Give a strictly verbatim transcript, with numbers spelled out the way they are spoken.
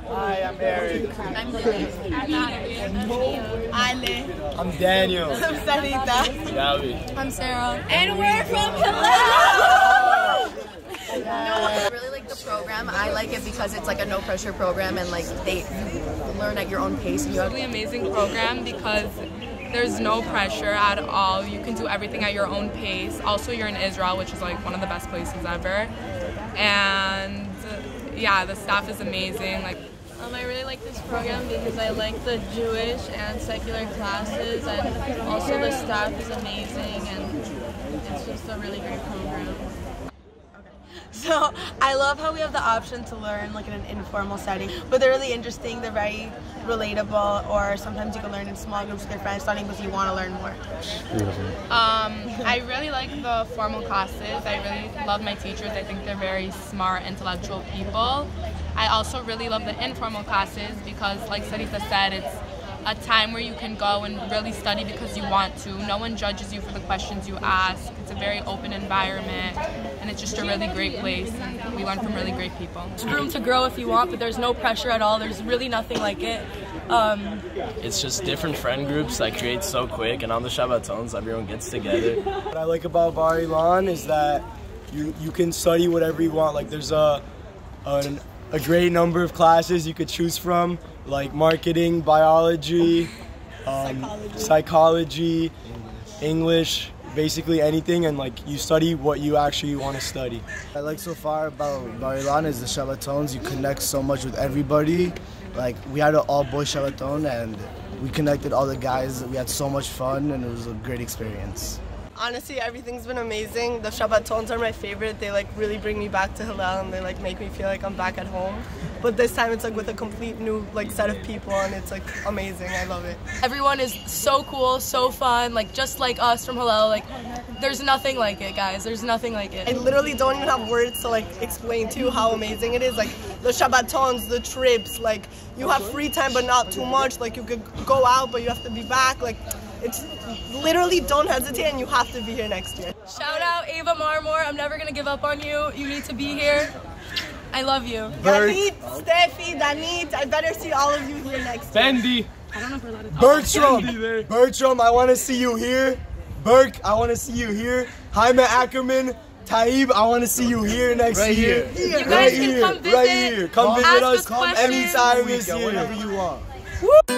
Hi, I'm Eric. I'm Lily. I'm Natalie. I'm Ale. I'm Daniel. I'm Sarita. Gabby. I'm Sarah. And we're from Hillel! No, I really like the program. I like it because it's like a no pressure program and like they learn at your own pace. And you have really amazing program because there's no pressure at all. You can do everything at your own pace. Also, you're in Israel, which is like one of the best places ever. And yeah, the staff is amazing. Like, um, I really like this program because I like the Jewish and secular classes, and also the staff is amazing, and it's just a really great program. So I love how we have the option to learn like in an informal setting, but they're really interesting. They're very relatable, or sometimes you can learn in small groups with your friends, starting because you want to learn more. Um, I really like the formal classes. I really love my teachers. I think they're very smart, intellectual people. I also really love the informal classes because, like Sarita said, it's a time where you can go and really study because you want to. No one judges you for the questions you ask. It's a very open environment, and it's just a really great place. And we learn from really great people. There's room to grow if you want, but there's no pressure at all. There's really nothing like it. Um, it's just different friend groups that create so quick, and on the Shabbatons, everyone gets together. What I like about Bar Ilan is that you you can study whatever you want. Like there's a an, a great number of classes you could choose from, like marketing, biology, um, psychology. psychology, English, basically anything, and like you study what you actually want to study. What I like so far about Bar Ilan is the Shabbatons. You connect so much with everybody. Like we had an all-boys Shabbaton, and we connected all the guys. We had so much fun, and it was a great experience. Honestly, everything's been amazing. The Shabbatons are my favorite. They like really bring me back to Hillel, and they like make me feel like I'm back at home. But this time it's like with a complete new like set of people, and it's like amazing. I love it. Everyone is so cool, so fun, like just like us from Hillel. Like there's nothing like it, guys. There's nothing like it. I literally don't even have words to like explain to you how amazing it is. Like the Shabbatons, the trips, like you have free time but not too much. Like you could go out but you have to be back. Like it's literally, don't hesitate, and you have to be here next year. Shout out Ava Marmor. I'm never gonna give up on you. You need to be here. I love you. Danit, Steffi, Danit, I better see all of you here next year. Bendy. I don't know if we're allowed to talk. Bertram. Bertram, I want to see you here. Burke, I want to see you here. Jaime Ackerman. Taib, I want to see you here next right year. Here. You guys right can here. come visit. Right here. Come visit us Come anytime this year. Whenever you want. Woo!